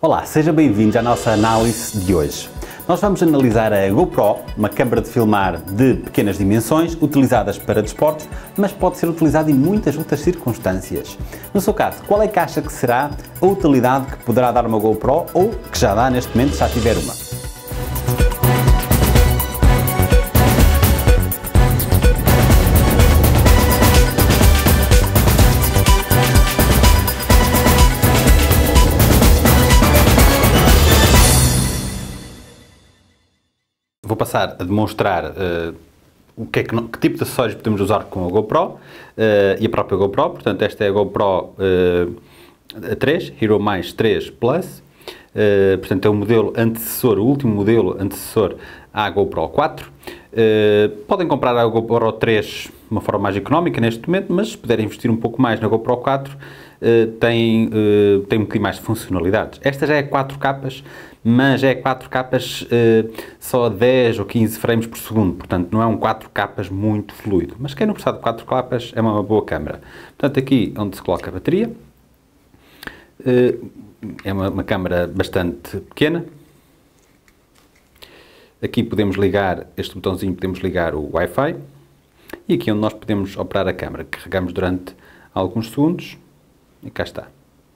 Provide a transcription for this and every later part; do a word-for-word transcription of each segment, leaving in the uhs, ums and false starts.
Olá, sejam bem-vindos à nossa análise de hoje. Nós vamos analisar a GoPro, uma câmara de filmar de pequenas dimensões, utilizadas para desportos, mas pode ser utilizada em muitas outras circunstâncias. No seu caso, qual é que acha que será a utilidade que poderá dar uma GoPro ou que já dá neste momento, se já tiver uma? Vou passar a demonstrar uh, o que, é que, que tipo de acessórios podemos usar com a GoPro uh, e a própria GoPro. Portanto, esta é a GoPro uh, três, Hero Mais três Plus. Uh, portanto, é o modelo antecessor, o último modelo antecessor à GoPro quatro. Uh, podem comprar a GoPro três de uma forma mais económica neste momento, mas se puderem investir um pouco mais na GoPro quatro, uh, tem, uh, tem um bocadinho mais de funcionalidades. Esta já é quatro capas, mas é quatro capas uh, só dez ou quinze frames por segundo, portanto não é um quatro capas muito fluido. Mas quem não precisar de quatro capas é uma boa câmera. Portanto, aqui onde se coloca a bateria, uh, é uma, uma câmera bastante pequena. Aqui podemos ligar, este botãozinho podemos ligar o Wi-Fi. E aqui onde nós podemos operar a câmera, carregamos durante alguns segundos e cá está.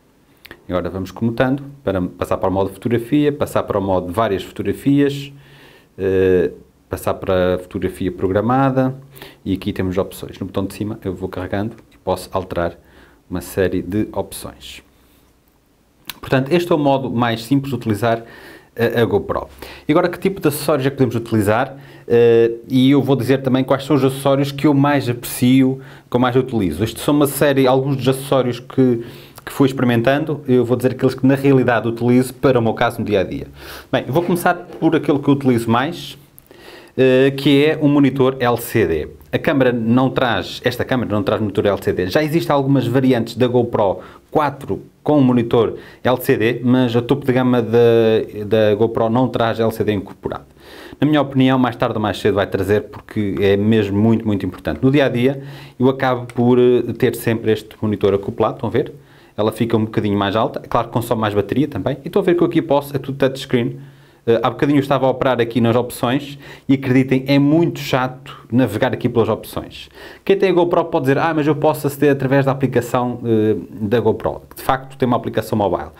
Agora vamos comutando para passar para o modo fotografia, passar para o modo várias fotografias, eh, passar para a fotografia programada e aqui temos opções. No botão de cima eu vou carregando e posso alterar uma série de opções. Portanto, este é o modo mais simples de utilizar a, a GoPro. E agora, que tipo de acessórios é que podemos utilizar? Uh, e eu vou dizer também quais são os acessórios que eu mais aprecio, que eu mais utilizo. Estes são uma série, alguns dos acessórios que, que fui experimentando. Eu vou dizer aqueles que na realidade utilizo para o meu caso no dia-a-dia. Bem, eu vou começar por aquele que eu utilizo mais, uh, que é um monitor L C D. A câmera não traz, esta câmera não traz monitor L C D. Já existem algumas variantes da GoPro quatro com um monitor L C D, mas a topo de gama da, da GoPro não traz L C D incorporado. Na minha opinião, mais tarde ou mais cedo vai trazer, porque é mesmo muito, muito importante. No dia-a-dia, eu acabo por ter sempre este monitor acoplado, estão a ver? Ela fica um bocadinho mais alta, é claro que consome mais bateria também. E estão a ver que eu aqui posso, é tudo touchscreen. Uh, há bocadinho eu estava a operar aqui nas opções e acreditem, é muito chato navegar aqui pelas opções. Quem tem a GoPro pode dizer, ah, mas eu posso aceder através da aplicação uh, da GoPro. De facto, tem uma aplicação mobile.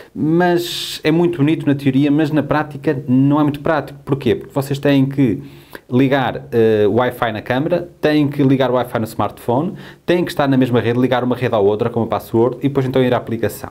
Mas é muito bonito na teoria, mas na prática não é muito prático. Porquê? Porque vocês têm que ligar uh, o Wi-Fi na câmera, têm que ligar o Wi-Fi no smartphone, têm que estar na mesma rede, ligar uma rede à outra com uma password e depois então ir à aplicação.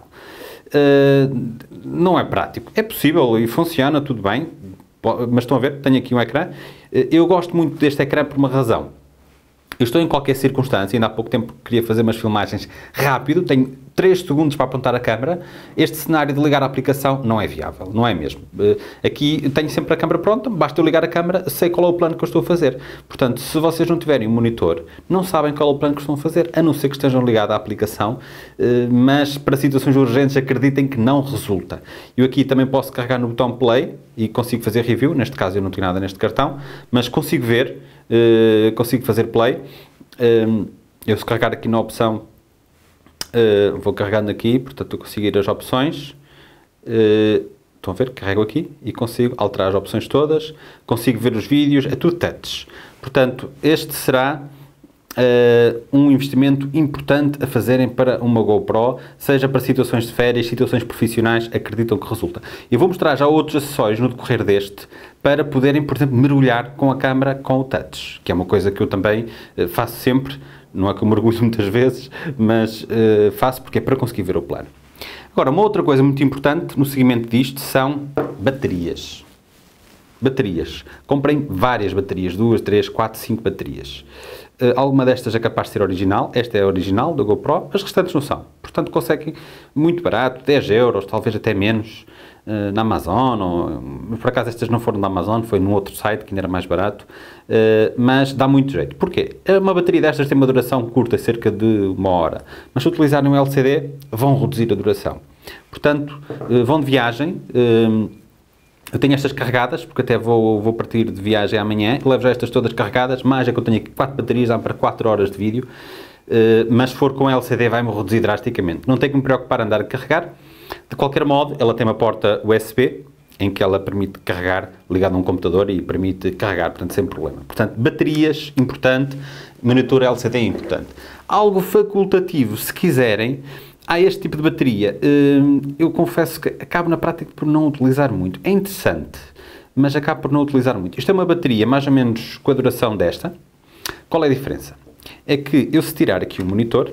Uh, não é prático. É possível e funciona, tudo bem, mas estão a ver, tenho aqui um ecrã. Uh, eu gosto muito deste ecrã por uma razão. Eu estou em qualquer circunstância, ainda há pouco tempo queria fazer umas filmagens rápido, tenho três segundos para apontar a câmera. Este cenário de ligar a aplicação não é viável, não é mesmo. Aqui tenho sempre a câmera pronta, basta eu ligar a câmera, sei qual é o plano que eu estou a fazer. Portanto, se vocês não tiverem um monitor, não sabem qual é o plano que estão a fazer, a não ser que estejam ligados à aplicação, mas para situações urgentes acreditem que não resulta. Eu aqui também posso carregar no botão play e consigo fazer review, neste caso eu não tenho nada neste cartão, mas consigo ver, consigo fazer play. Eu se carregar aqui na opção, Uh, vou carregando aqui, portanto eu consigo ir às opções, uh, estão a ver, carrego aqui e consigo alterar as opções todas, consigo ver os vídeos, é tudo touch. Portanto, este será uh, um investimento importante a fazerem para uma GoPro, seja para situações de férias, situações profissionais, acreditam que resulta. Eu vou mostrar já outros acessórios no decorrer deste, para poderem, por exemplo, mergulhar com a câmera com o touch, que é uma coisa que eu também uh, faço sempre. Não é que eu mergulho muitas vezes, mas uh, faço porque é para conseguir ver o plano. Agora, uma outra coisa muito importante no seguimento disto são baterias. Baterias. Comprem várias baterias, duas, três, quatro, cinco baterias. Uh, alguma destas é capaz de ser original, esta é a original da GoPro, as restantes não são. Portanto, conseguem muito barato, dez euros, talvez até menos, uh, na Amazon, ou, por acaso estas não foram da Amazon, foi num outro site que ainda era mais barato, uh, mas dá muito jeito. Porquê? Uma bateria destas tem uma duração curta, cerca de uma hora, mas se utilizarem um L C D, vão reduzir a duração. Portanto, uh, vão de viagem, uh, eu tenho estas carregadas, porque até vou, vou partir de viagem amanhã, levo já estas todas carregadas, mais é que eu tenho aqui quatro baterias, dá para quatro horas de vídeo, uh, mas se for com L C D vai-me reduzir drasticamente. Não tenho que me preocupar em andar a carregar, De qualquer modo, ela tem uma porta U S B, em que ela permite carregar ligado a um computador e permite carregar, portanto, sem problema. Portanto, baterias, importante, monitor L C D, importante. Algo facultativo, se quiserem, há este tipo de bateria. Eu confesso que acabo na prática por não utilizar muito. É interessante, mas acabo por não utilizar muito. Isto é uma bateria mais ou menos com a duração desta. Qual é a diferença? É que eu, se tirar aqui o monitor,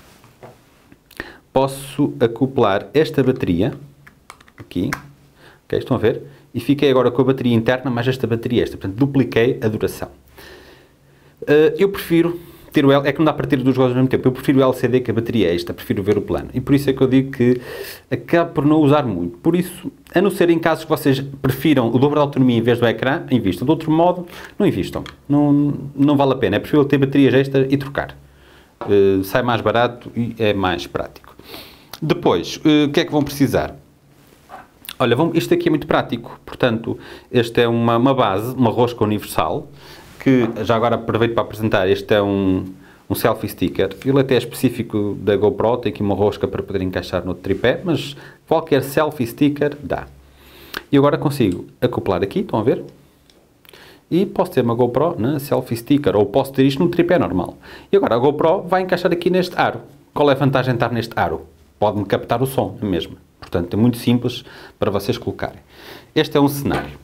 posso acoplar esta bateria, aqui, ok, estão a ver? E fiquei agora com a bateria interna mais esta bateria extra, portanto dupliquei a duração. Uh, eu prefiro ter o L, é que não dá para ter duas coisas ao mesmo tempo, eu prefiro o L C D que a bateria extra, prefiro ver o plano. E por isso é que eu digo que acabo por não usar muito. Por isso, a não ser em casos que vocês prefiram o dobro da autonomia em vez do ecrã, invistam. De outro modo, não invistam. Não, não vale a pena, é preferível ter baterias extra e trocar. Uh, sai mais barato e é mais prático. Depois, uh, o que é que vão precisar? Olha, vão, isto aqui é muito prático, portanto, esta é uma, uma base, uma rosca universal, que já agora aproveito para apresentar, este é um, um selfie sticker, ele até é específico da GoPro, tem aqui uma rosca para poder encaixar no tripé, mas qualquer selfie sticker dá. E agora consigo acoplar aqui, estão a ver? E posso ter uma GoPro na selfie sticker, ou posso ter isto num tripé normal. E agora a GoPro vai encaixar aqui neste aro. Qual é a vantagem de estar neste aro? Pode-me captar o som, a mesma. Portanto, é muito simples para vocês colocarem. Este é um cenário.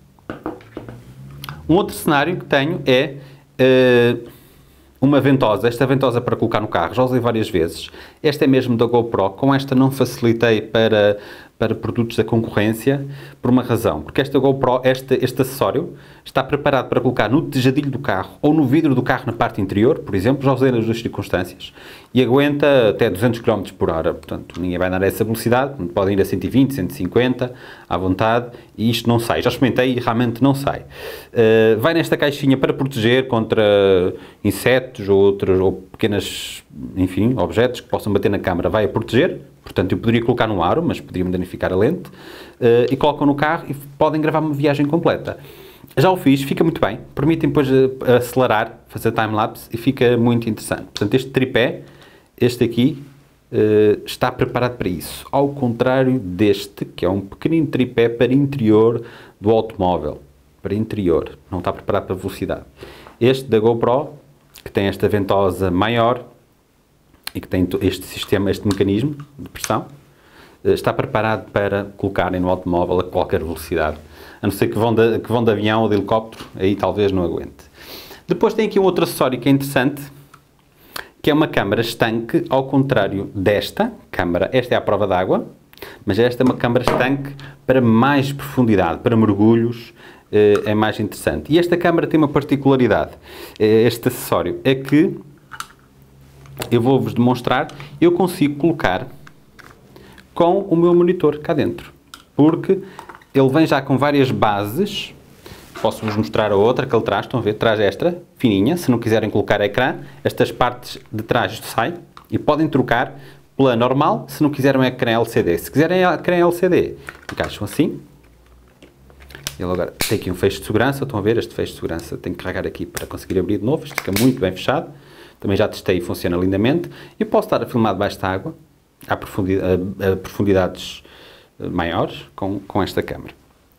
Um outro cenário que tenho é uh, uma ventosa. Esta ventosa para colocar no carro, já usei várias vezes. Esta é mesmo da GoPro. Com esta não facilitei para, para produtos da concorrência, por uma razão. Porque esta GoPro, este, este acessório, está preparado para colocar no tejadilho do carro ou no vidro do carro na parte interior, por exemplo, já usei nas duas circunstâncias, e aguenta até duzentos quilómetros por hora, portanto, ninguém vai dar essa velocidade, podem ir a cento e vinte, cento e cinquenta, à vontade, e isto não sai. Já experimentei e realmente não sai. Uh, vai nesta caixinha para proteger contra insetos ou outros, ou pequenas, enfim, objetos que possam bater na câmara, vai a proteger. Portanto, eu poderia colocar no aro, mas poderia-me danificar a lente, uh, e colocam no carro e podem gravar uma viagem completa. Já o fiz, fica muito bem, permitem depois acelerar, fazer time-lapse e fica muito interessante. Portanto, este tripé, este aqui, uh, está preparado para isso. Ao contrário deste, que é um pequenino tripé para interior do automóvel. Para interior, não está preparado para velocidade. Este da GoPro, que tem esta ventosa maior e que tem este sistema, este mecanismo de pressão, uh, está preparado para colocarem no automóvel a qualquer velocidade. A não ser que vão, de, que vão de avião ou de helicóptero, aí talvez não aguente. Depois tem aqui um outro acessório que é interessante, que é uma câmara estanque, ao contrário desta câmara. Esta é a prova d'água, mas esta é uma câmara estanque para mais profundidade, para mergulhos, é mais interessante. E esta câmara tem uma particularidade, este acessório, é que, eu vou-vos demonstrar, eu consigo colocar com o meu monitor cá dentro, porque ele vem já com várias bases. Posso-vos mostrar a outra que ele traz, estão a ver? Traz esta, fininha, se não quiserem colocar ecrã, estas partes de trás isto sai, e podem trocar pela normal, se não quiserem ecrã L C D. Se quiserem ecrã L C D, encaixam assim. Ele agora tem aqui um fecho de segurança, estão a ver? Este fecho de segurança tem que carregar aqui para conseguir abrir de novo, isto fica muito bem fechado. Também já testei e funciona lindamente. E posso estar a filmar debaixo da água, a, profundidade, a, a profundidades maiores com, com esta câmara.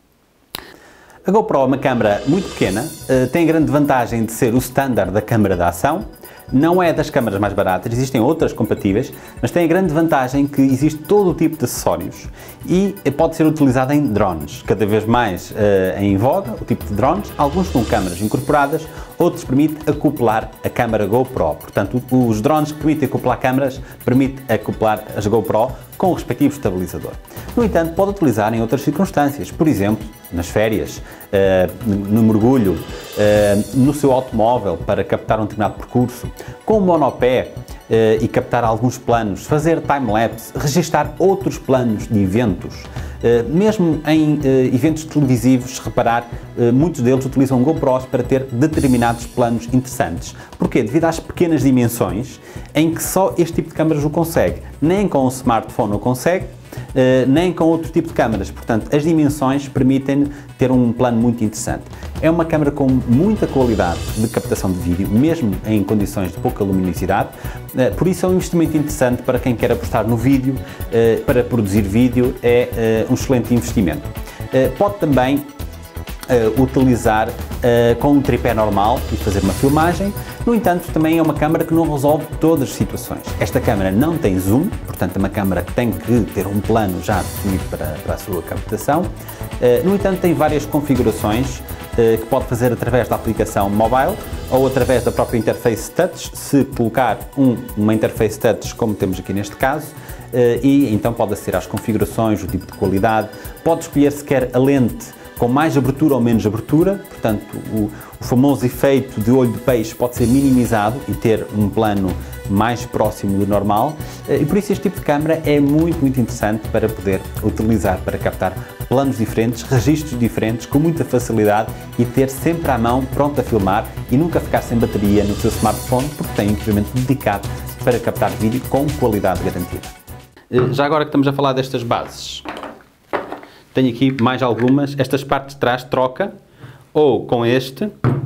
A GoPro é uma câmara muito pequena, tem a grande vantagem de ser o standard da câmara de ação, não é das câmaras mais baratas, existem outras compatíveis, mas tem a grande vantagem que existe todo o tipo de acessórios e pode ser utilizada em drones, cada vez mais uh, em voga o tipo de drones, alguns com câmaras incorporadas, outros permitem acoplar a câmara GoPro, portanto os drones que permitem acoplar câmaras permitem acoplar as GoPro com o respectivo estabilizador. No entanto, pode utilizar em outras circunstâncias, por exemplo, nas férias, no mergulho, no seu automóvel para captar um determinado percurso, com o monopé e captar alguns planos, fazer time-lapse, registar outros planos de eventos. Mesmo em eventos televisivos, se reparar, muitos deles utilizam GoPros para ter determinados planos interessantes. Porquê? Devido às pequenas dimensões em que só este tipo de câmaras o consegue. Nem com o smartphone o consegue, nem com outro tipo de câmaras. Portanto, as dimensões permitem ter um plano muito interessante. É uma câmara com muita qualidade de captação de vídeo, mesmo em condições de pouca luminosidade, por isso é um investimento interessante para quem quer apostar no vídeo, para produzir vídeo, é um excelente investimento. Pode também Uh, utilizar uh, com um tripé normal e fazer uma filmagem. No entanto, também é uma câmara que não resolve todas as situações. Esta câmara não tem zoom, portanto é uma câmara que tem que ter um plano já definido para, para a sua captação. Uh, no entanto, tem várias configurações uh, que pode fazer através da aplicação mobile ou através da própria interface touch, se colocar um, uma interface touch como temos aqui neste caso. Uh, e então pode aceder às configurações, o tipo de qualidade, pode escolher se quer a lente com mais abertura ou menos abertura, portanto o, o famoso efeito de olho de peixe pode ser minimizado e ter um plano mais próximo do normal, e por isso este tipo de câmara é muito, muito interessante para poder utilizar para captar planos diferentes, registros diferentes, com muita facilidade e ter sempre à mão pronto a filmar e nunca ficar sem bateria no seu smartphone, porque tem um equipamento dedicado para captar vídeo com qualidade garantida. Já agora que estamos a falar destas bases, tenho aqui mais algumas. Estas partes de trás troca ou com este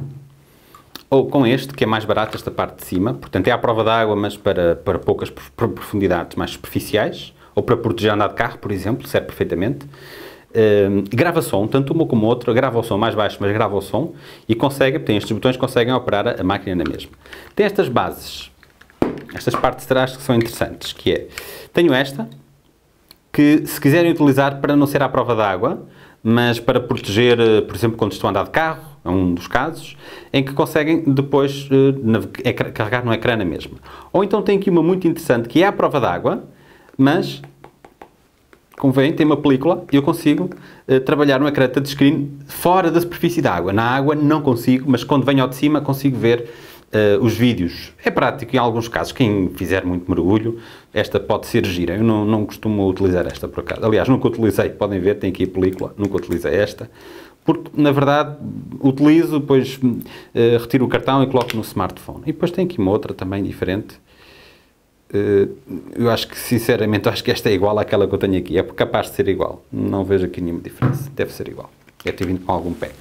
ou com este, que é mais barato, esta parte de cima. Portanto, é à prova d'água, mas para, para poucas profundidades mais superficiais, ou para proteger andar de carro, por exemplo, serve perfeitamente. Uh, grava som, tanto uma como outra, grava o som mais baixo, mas grava o som e consegue, tem estes botões que conseguem operar a máquina na mesma. Tem estas bases, estas partes de trás que são interessantes, que é, tenho esta, que se quiserem utilizar para não ser à prova d'água, mas para proteger, por exemplo, quando estão a andar de carro, é um dos casos, em que conseguem depois uh, carregar no ecrã na mesma. Ou então tem aqui uma muito interessante, que é à prova d'água, mas, como veem, tem uma película e eu consigo uh, trabalhar no ecrã touchscreen fora da superfície da água. Na água não consigo, mas quando venho ao de cima consigo ver Uh, os vídeos. É prático em alguns casos, quem fizer muito mergulho, esta pode ser gira. Eu não, não costumo utilizar esta por acaso. Aliás, nunca utilizei, podem ver, tem aqui a película, nunca utilizei esta, porque na verdade utilizo, depois uh, retiro o cartão e coloco no smartphone. E depois tem aqui uma outra também diferente. Uh, eu acho que, sinceramente, eu acho que esta é igual àquela que eu tenho aqui. É capaz de ser igual. Não vejo aqui nenhuma diferença. Deve ser igual. Deve ter vindo com algum pack.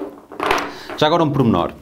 Já agora um pormenor.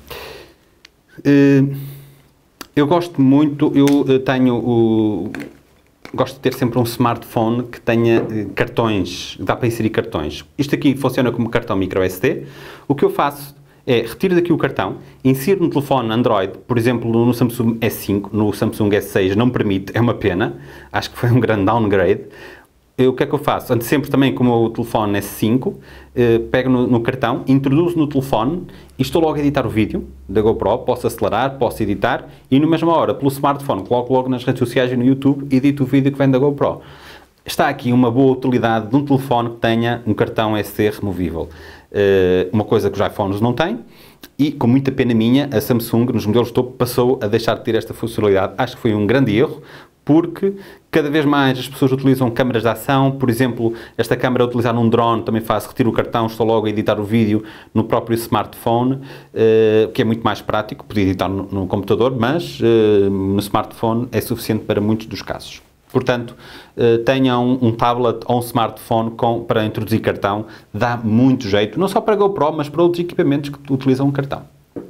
Uh, eu gosto muito, eu tenho o... gosto de ter sempre um smartphone que tenha uh, cartões, dá para inserir cartões. Isto aqui funciona como cartão micro S D. O que eu faço é, retiro daqui o cartão, insiro no telefone Android, por exemplo, no Samsung S cinco, no Samsung S seis não permite, é uma pena, acho que foi um grande downgrade. Eu, o que é que eu faço? Ando sempre também com o meu telefone S cinco, eh, pego no, no cartão, introduzo no telefone e estou logo a editar o vídeo da GoPro, posso acelerar, posso editar e na mesma hora, pelo smartphone, coloco logo nas redes sociais e no YouTube e edito o vídeo que vem da GoPro. Está aqui uma boa utilidade de um telefone que tenha um cartão S D removível. Uh, uma coisa que os iPhones não têm e, com muita pena minha, a Samsung, nos modelos topo, passou a deixar de ter esta funcionalidade. Acho que foi um grande erro, porque cada vez mais as pessoas utilizam câmaras de ação. Por exemplo, esta câmara a utilizar num drone, também faço, retiro o cartão, estou logo a editar o vídeo no próprio smartphone, uh, que é muito mais prático, podia editar no, no computador, mas uh, no smartphone é suficiente para muitos dos casos. Portanto, uh, tenham um tablet ou um smartphone com, para introduzir cartão, dá muito jeito, não só para GoPro, mas para outros equipamentos que utilizam um cartão.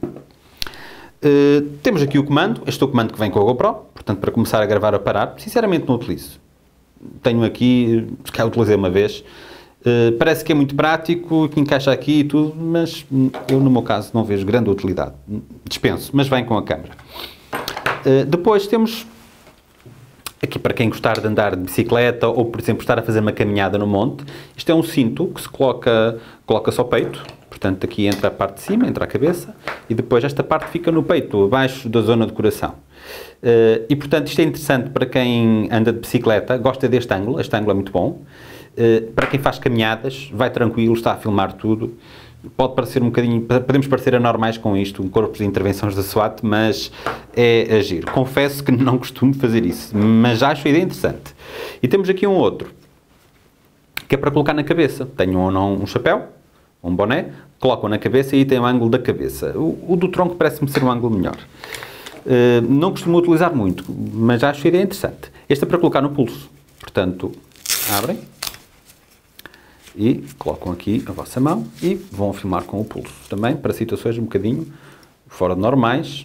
Uh, temos aqui o comando, este é o comando que vem com a GoPro, portanto, para começar a gravar a parar, sinceramente não utilizo. Tenho aqui, se calhar utilizei uma vez, uh, parece que é muito prático, que encaixa aqui e tudo, mas eu no meu caso não vejo grande utilidade. Dispenso, mas vem com a câmera. Uh, depois temos, aqui para quem gostar de andar de bicicleta ou, por exemplo, estar a fazer uma caminhada no monte, isto é um cinto que se coloca, coloca-se ao peito. Portanto, aqui entra a parte de cima, entra a cabeça, e depois esta parte fica no peito, abaixo da zona de coração. Uh, e, portanto, isto é interessante para quem anda de bicicleta, gosta deste ângulo, este ângulo é muito bom. Uh, para quem faz caminhadas, vai tranquilo, está a filmar tudo. Pode parecer um bocadinho, podemos parecer anormais com isto, um corpo de intervenções da SWAT, mas é agir. Confesso que não costumo fazer isso, mas acho a ideia interessante. E temos aqui um outro, que é para colocar na cabeça. Tenho ou não um chapéu, um boné, colocam na cabeça e tem o ângulo da cabeça. O, o do tronco parece-me ser um ângulo melhor. Uh, não costumo utilizar muito, mas acho a ideia interessante. Este é para colocar no pulso. Portanto, abrem. E colocam aqui a vossa mão e vão filmar com o pulso. Também para situações um bocadinho fora de normais.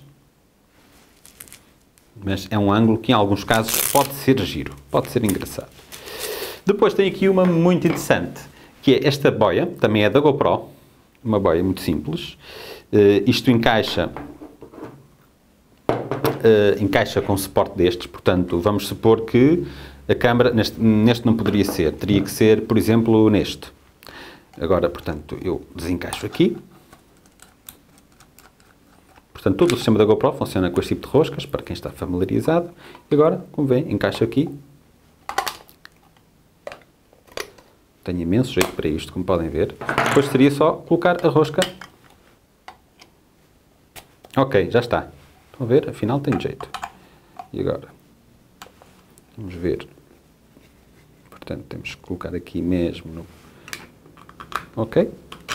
Mas é um ângulo que em alguns casos pode ser giro, pode ser engraçado. Depois tem aqui uma muito interessante, que é esta boia, também é da GoPro, uma boia muito simples. Uh, isto encaixa, uh, encaixa com suporte destes, portanto, vamos supor que a câmera, neste, neste não poderia ser, teria que ser, por exemplo, neste. Agora, portanto, eu desencaixo aqui. Portanto, todo o sistema da GoPro funciona com este tipo de roscas, para quem está familiarizado. E agora, como vêem, encaixo aqui. Tenho imenso jeito para isto, como podem ver. Depois seria só colocar a rosca. Ok, já está. Estão a ver? Afinal tem jeito. E agora? Vamos ver. Portanto, temos que colocar aqui mesmo no... Ok.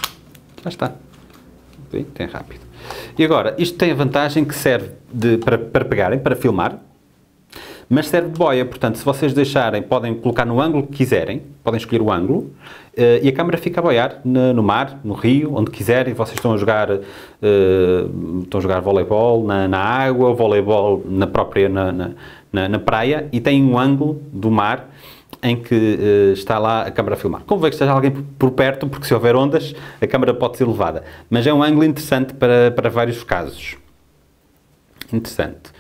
Já está. Bem, tem rápido. E agora, isto tem a vantagem que serve de, para, para pegarem, para filmar, mas serve de boia. Portanto, se vocês deixarem, podem colocar no ângulo que quiserem, podem escolher o ângulo, uh, e a câmera fica a boiar no, no mar, no rio, onde quiserem. Vocês estão a jogar, uh, estão a jogar voleibol na, na água, voleibol na própria na, na, na, na praia, e tem um ângulo do mar em que uh, está lá a câmara a filmar. Convém que esteja alguém por perto, porque se houver ondas, a câmara pode ser levada. Mas é um ângulo interessante para, para vários casos. Interessante.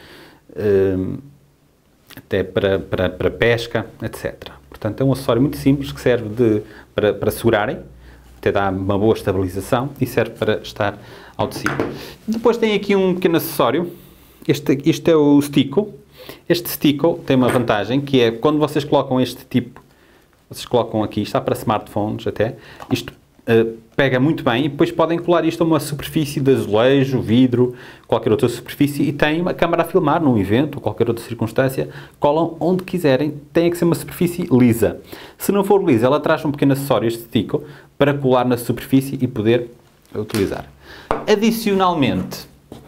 Uh, até para, para, para pesca, etcétera. Portanto, é um acessório muito simples que serve de, para, para segurarem, até dá uma boa estabilização e serve para estar ao de cima. Depois tem aqui um pequeno acessório. Este, este é o Stico. Este Stico tem uma vantagem, que é quando vocês colocam este tipo, vocês colocam aqui, está para smartphones até, isto uh, pega muito bem, e depois podem colar isto a uma superfície de azulejo, vidro, qualquer outra superfície, e tem uma câmara a filmar num evento ou qualquer outra circunstância, colam onde quiserem, tem que ser uma superfície lisa. Se não for lisa, ela traz um pequeno acessório, este Stico, para colar na superfície e poder utilizar. Adicionalmente,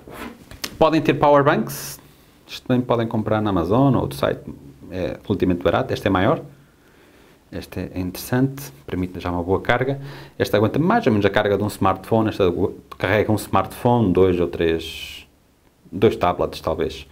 podem ter powerbanks. Isto também podem comprar na Amazon ou outro site, é relativamente barato. Este é maior, este é interessante, permite já uma boa carga. Esta aguenta mais ou menos a carga de um smartphone, esta carrega um smartphone, dois ou três, dois tablets talvez.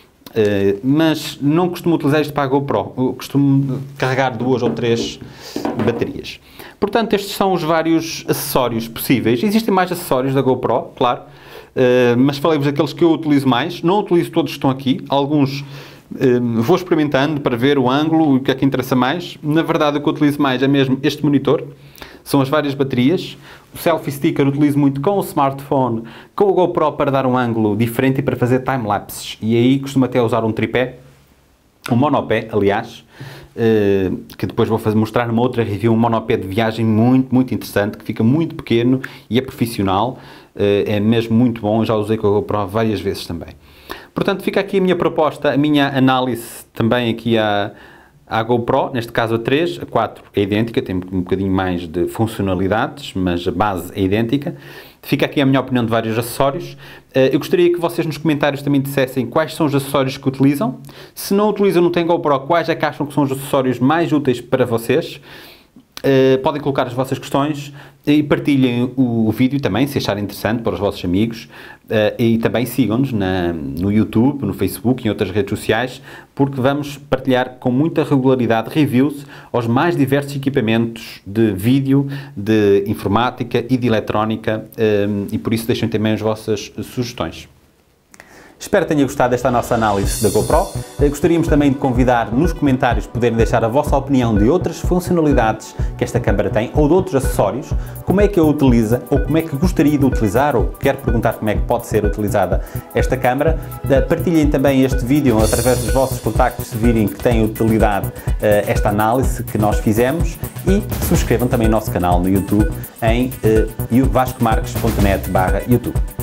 Uh, mas não costumo utilizar isto para a GoPro, eu costumo carregar duas ou três baterias. Portanto, estes são os vários acessórios possíveis. Existem mais acessórios da GoPro, claro. Uh, mas falei-vos daqueles que eu utilizo mais. Não utilizo todos que estão aqui. Alguns uh, vou experimentando para ver o ângulo, o que é que interessa mais. Na verdade, o que eu utilizo mais é mesmo este monitor. São as várias baterias. O selfie sticker eu utilizo muito com o smartphone, com o GoPro para dar um ângulo diferente e para fazer time-lapses. E aí costumo até usar um tripé, um monopé, aliás, uh, que depois vou fazer, mostrar numa outra review, um monopé de viagem muito, muito interessante, que fica muito pequeno e é profissional. Uh, é mesmo muito bom, eu já usei com a GoPro várias vezes também. Portanto, fica aqui a minha proposta, a minha análise também aqui à, à GoPro, neste caso a três, a quatro é idêntica, tem um bocadinho mais de funcionalidades, mas a base é idêntica. Fica aqui a minha opinião de vários acessórios. Uh, eu gostaria que vocês nos comentários também dissessem quais são os acessórios que utilizam. Se não utilizam, não têm GoPro, quais é que acham que são os acessórios mais úteis para vocês. Uh, podem colocar as vossas questões e partilhem o, o vídeo também, se acharem interessante, para os vossos amigos, uh, e também sigam-nos no YouTube, no Facebook e em outras redes sociais, porque vamos partilhar com muita regularidade reviews aos mais diversos equipamentos de vídeo, de informática e de eletrónica, um, e por isso deixem também as vossas sugestões. Espero que tenha gostado desta nossa análise da GoPro. Gostaríamos também de convidar nos comentários poderem deixar a vossa opinião de outras funcionalidades que esta câmara tem ou de outros acessórios, como é que a utiliza ou como é que gostaria de utilizar ou quer perguntar como é que pode ser utilizada esta câmara. Partilhem também este vídeo através dos vossos contactos se virem que tem utilidade esta análise que nós fizemos e subscrevam também o nosso canal no YouTube em vasco marques ponto net barra YouTube.